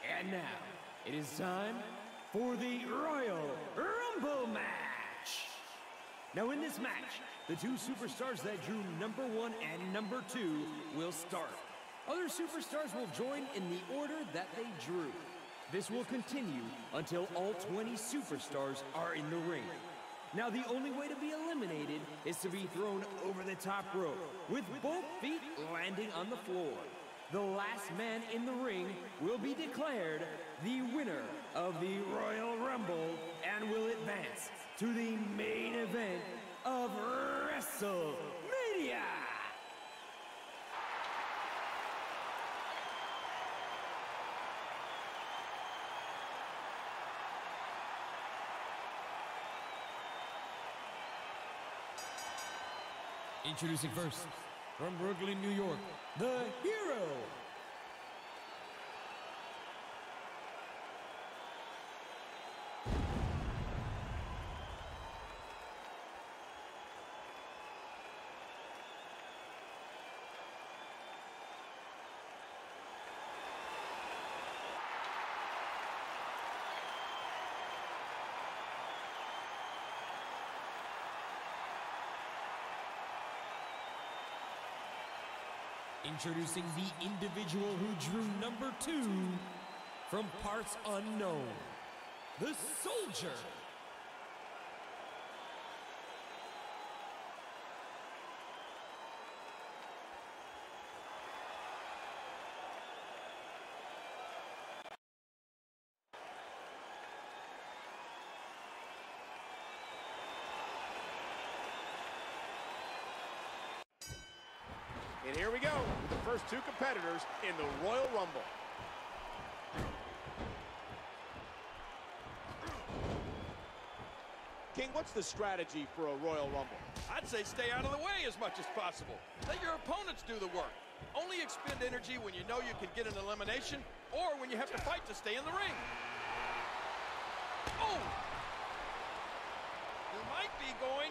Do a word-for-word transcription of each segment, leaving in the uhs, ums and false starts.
And now, it is time for the Royal Rumble match. Now in this match, the two superstars that drew number one and number two will start. Other superstars will join in the order that they drew. This will continue until all twenty superstars are in the ring. Now the only way to be eliminated is to be thrown over the top rope, with both feet landing on the floor. The last man in the ring will be declared the winner of the Royal Rumble and will advance to the main event of WrestleMania! Introducing first, from Brooklyn, New York, the Hero. Introducing the individual who drew number two from parts unknown, the Soldier. And here we go, with the first two competitors in the Royal Rumble. King, what's the strategy for a Royal Rumble? I'd say stay out of the way as much as possible. Let your opponents do the work. Only expend energy when you know you can get an elimination or when you have to fight to stay in the ring. Oh! You might be going...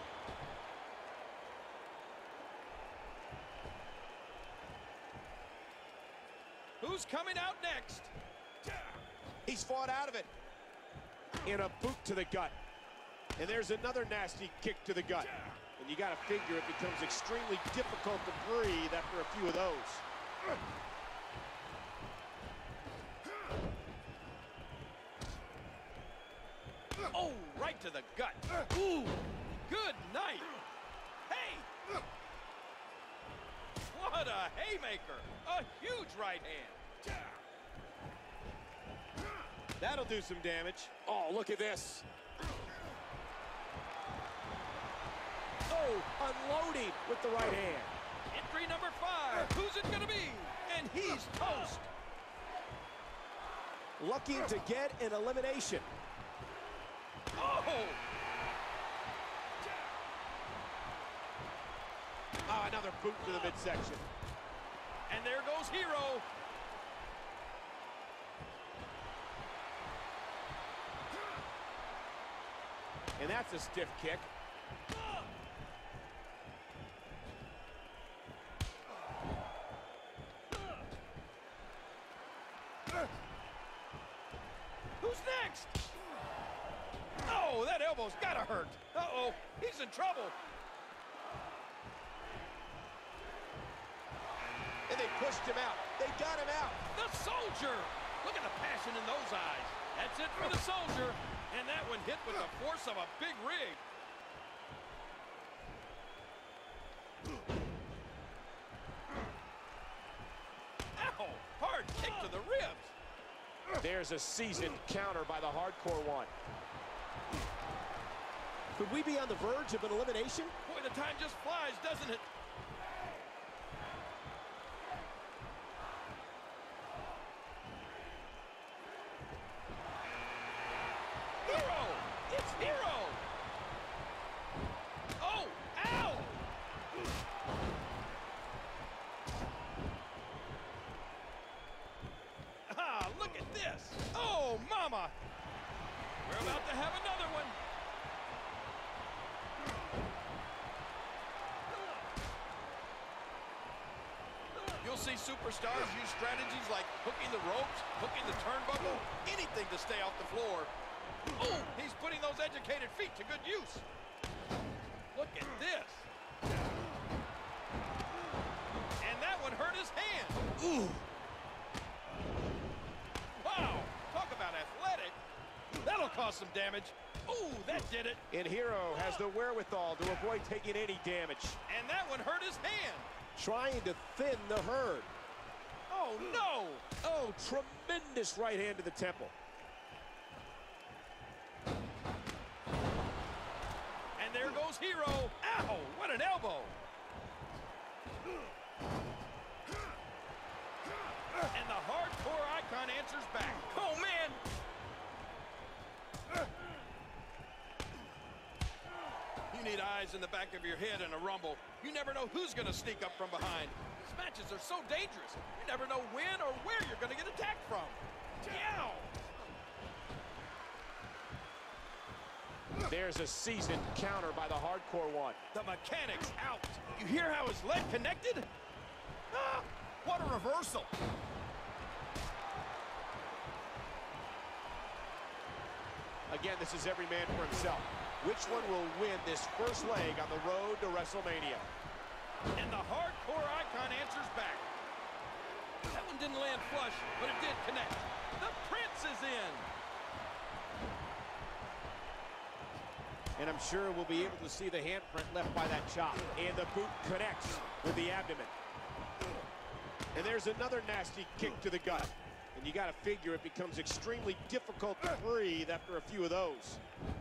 Who's coming out next? He's fought out of it. In a boot to the gut. And there's another nasty kick to the gut. And you gotta figure it becomes extremely difficult to breathe after a few of those. Oh, right to the gut. Ooh, good night. Hey! What a haymaker! A huge right hand. That'll do some damage. Oh, look at this. Oh, unloading with the right hand. Entry number five. Who's it gonna be? And he's toast. Looking to get an elimination. Oh! Oh, another boot to the midsection. And there goes Hero. And that's a stiff kick. Who's next? Oh, that elbow's gotta hurt. Uh-oh, he's in trouble. And they pushed him out. They got him out. The Soldier! Look at the passion in those eyes. That's it for the Soldier. And that one hit with the force of a big rig. Ow! Hard kick to the ribs. There's a seasoned counter by the Hardcore One. Could we be on the verge of an elimination? Boy, the time just flies, doesn't it? Hero! It's Hero! Oh! Ow! Ah, look at this! Oh, mama! We're about to have another one! You'll see superstars use strategies like hooking the ropes, hooking the turnbuckle, anything to stay off the floor. Oh, he's putting those educated feet to good use. Look at this. And that one hurt his hand. Ooh. Wow, talk about athletic. That'll cause some damage. Ooh, that did it. And Hero has the wherewithal to avoid taking any damage. And that one hurt his hand. Trying to thin the herd. Oh, no. Oh, tremendous right hand to the temple. And there goes Hero. Ow, what an elbow. And the hardcore icon answers back. Oh, man. You need eyes in the back of your head in a rumble. You never know who's going to sneak up from behind. These matches are so dangerous. You never know when or where you're going to get attacked from. Ow! There's a seasoned counter by the Hardcore One. The mechanic's out. You hear how his leg connected? Ah, what a reversal. Again, this is every man for himself. Which one will win this first leg on the road to WrestleMania? And the hardcore icon answers back. That one didn't land flush, but it did connect. The Prince is in. And I'm sure we'll be able to see the handprint left by that chop. And the boot connects with the abdomen. And there's another nasty kick to the gut. And you got to figure it becomes extremely difficult to breathe after a few of those.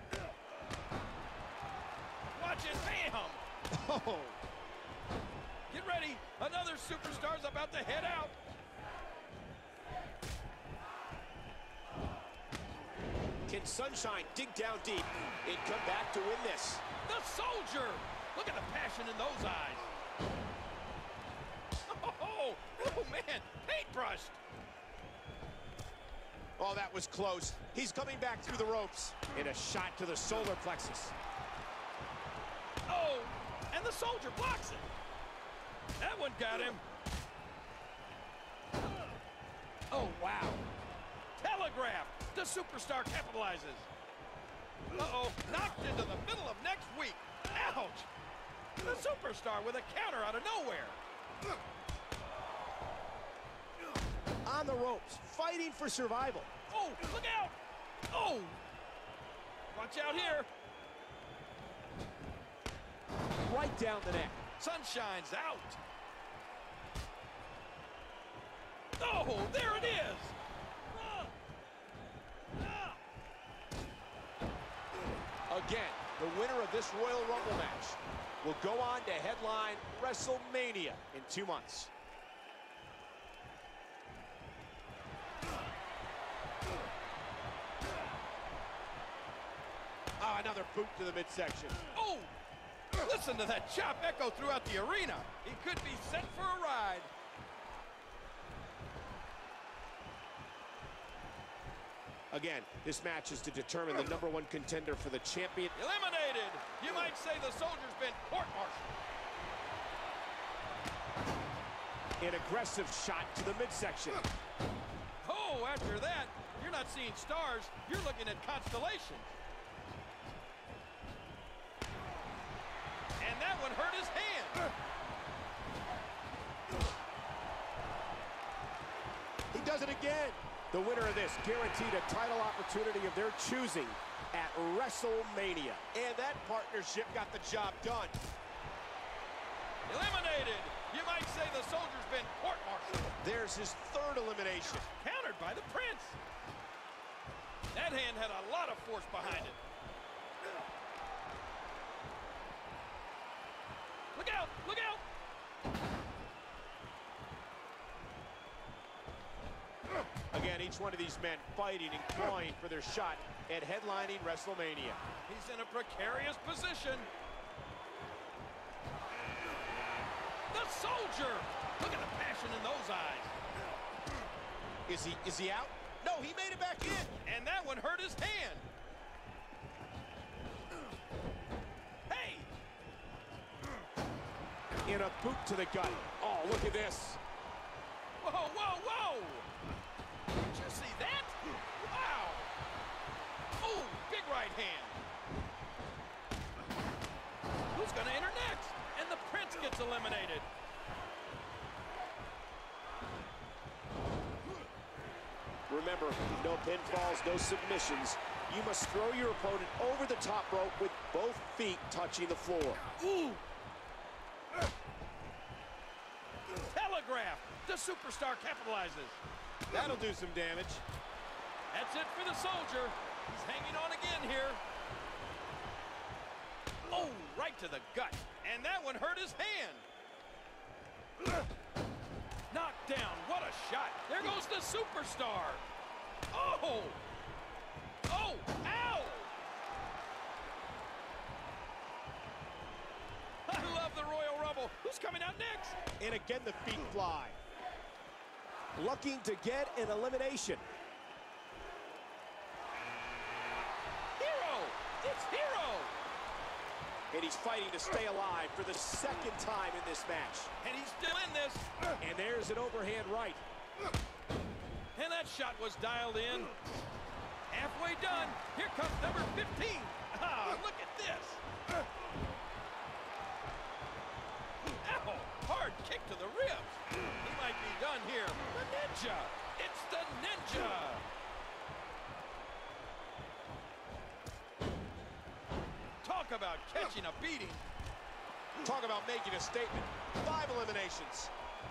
Watch it, bam! Oh. Get ready, another superstar's about to head out. Can Sunshine dig down deep and come back to win this? The Soldier! Look at the passion in those eyes. Oh, oh man, paintbrushed. Oh, that was close. He's coming back through the ropes. And a shot to the solar plexus. Oh, and the Soldier blocks it. That one got him. Oh, wow. Telegraph. The superstar capitalizes. Uh-oh, knocked into the middle of next week. Ouch. The superstar with a counter out of nowhere. On the ropes, fighting for survival. Oh, look out. Oh. Watch out here. Right down the neck. Sunshine's out. Oh, there it is. Again, the winner of this Royal Rumble match will go on to headline WrestleMania in two months. Ah, another boot to the midsection. Oh, listen to that chop echo throughout the arena. He could be set for a ride. Again, this match is to determine the number one contender for the champion. Eliminated. You might say the Soldier's been court-martialed. An aggressive shot to the midsection. Oh, after that, you're not seeing stars. You're looking at constellations. And that one hurt his hand. He does it again. The winner of this guaranteed a title opportunity of their choosing at WrestleMania. And that partnership got the job done. Eliminated. You might say the Soldier's been court-martialed. There's his third elimination. Countered by the Prince. That hand had a lot of force behind it. Look out! Look out! Again, each one of these men fighting and clawing for their shot at headlining WrestleMania. He's in a precarious position. The Soldier! Look at the passion in those eyes. Is he, is he out? No, he made it back in. And that one hurt his hand. Hey! In a boot to the gut. Oh, look at this. Whoa, whoa, whoa! Did you see that? Wow! Oh, big right hand. Who's going to enter next? And the Prince gets eliminated. Remember, no pinfalls, no submissions. You must throw your opponent over the top rope with both feet touching the floor. Ooh! Telegraph! The superstar capitalizes. That'll do some damage. That's it for the soldier. He's hanging on again here. Oh, right to the gut. And that one hurt his hand. Knocked down. What a shot. There goes the superstar. Oh! Oh! Ow! I love the Royal Rumble. Who's coming out next? And again, the feet fly. Looking to get an elimination. Hero! It's Hero! And he's fighting to stay alive for the second time in this match. And he's still in this. And there's an overhand right. And that shot was dialed in. Halfway done. Here comes number fifteen. Ah, look at this. Ow, hard kick to the ribs. He might be done here. The Ninja. It's the Ninja. Talk about catching a beating. Talk about making a statement. Five eliminations.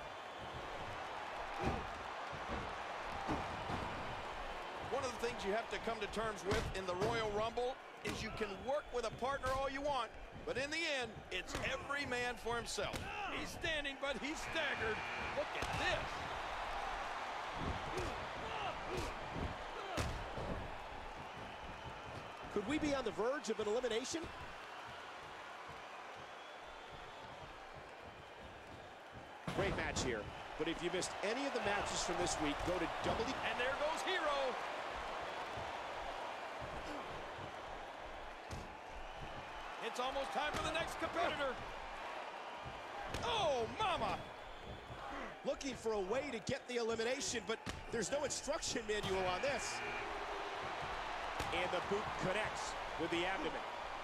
One of the things you have to come to terms with in the Royal Rumble is you can work with a partner all you want, but in the end, it's every man for himself. He's standing, but he's staggered. Look at this. Could we be on the verge of an elimination? Great match here. But if you missed any of the matches from this week, go to W. And there goes Hero. It's almost time for the next competitor. Oh, mama. Looking for a way to get the elimination, but there's no instruction manual on this. And the boot connects with the abdomen.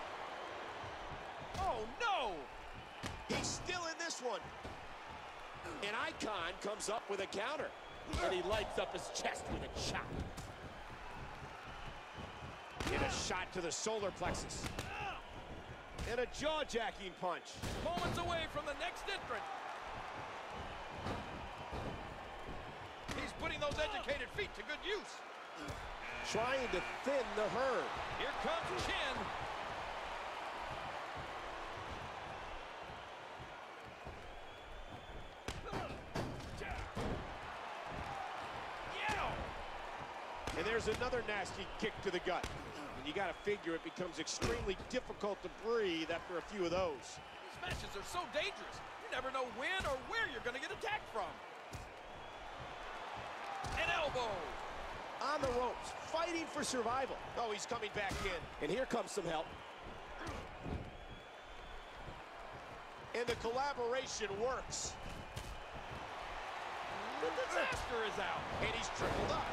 Oh, no. He's still in this one. An icon comes up with a counter. And he lights up his chest with a chop. And a shot to the solar plexus. And a jaw-jacking punch. Moments away from the next entrant. He's putting those educated feet to good use. Trying to thin the herd. Here comes Chin. And there's another nasty kick to the gut. And you got to figure it becomes extremely difficult to breathe after a few of those. These matches are so dangerous. You never know when or where you're going to get attacked from. An elbow. On the ropes, fighting for survival. Oh, he's coming back in. And here comes some help. And the collaboration works. The disaster is out. And he's tripled up.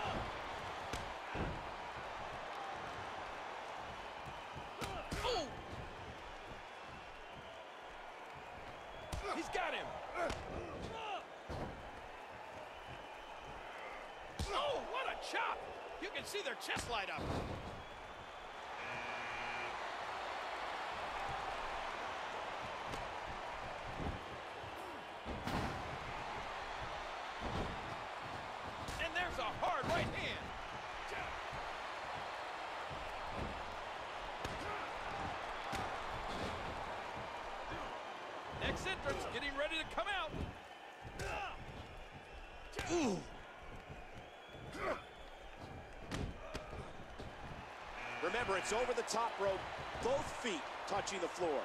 Ooh. He's got him. Oh, what a chop. You can see their chest light up. And there's a hard right hand. Next entrance getting ready to come out. Ooh. Remember, it's over the top rope, both feet touching the floor.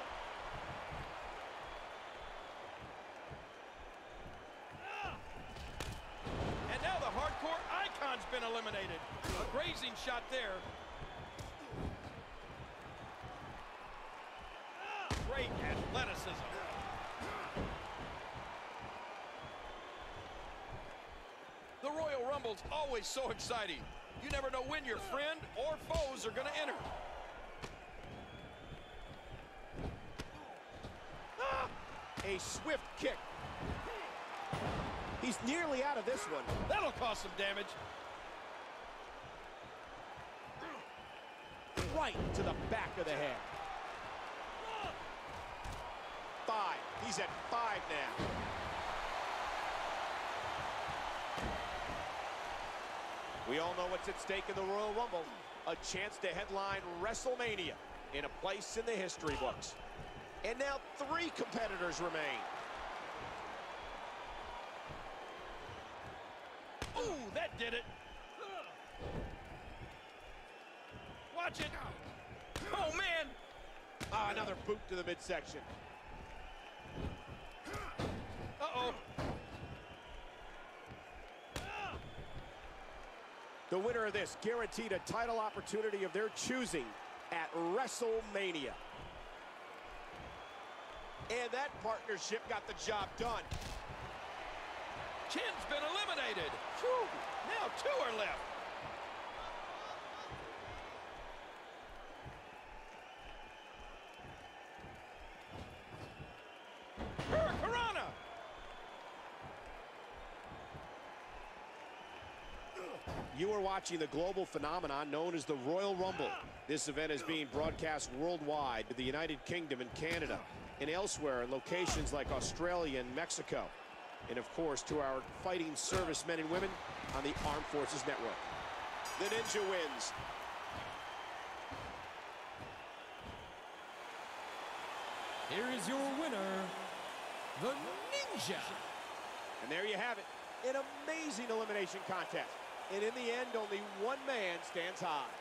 And now the hardcore icon's been eliminated. A grazing shot there. Great athleticism. Royal Rumble's always so exciting. You never know when your friend or foes are going to enter. Ah! A swift kick. He's nearly out of this one. That'll cause some damage. Right to the back of the head. Five. He's at five now. We all know what's at stake in the Royal Rumble. A chance to headline WrestleMania in a place in the history books. And now three competitors remain. Ooh, that did it. Watch it. Oh, man. Ah, another boot to the midsection. Uh-oh. The winner of this guaranteed a title opportunity of their choosing at WrestleMania. And that partnership got the job done. Chin's been eliminated. Whew. Now two are left. Hurricanrana. You are watching the global phenomenon known as the Royal Rumble. This event is being broadcast worldwide to the United Kingdom and Canada, and elsewhere in locations like Australia and Mexico. And of course, to our fighting servicemen and women on the Armed Forces Network. The Ninja wins. Here is your winner, the Ninja. And there you have it, an amazing elimination contest. And in the end, only one man stands high.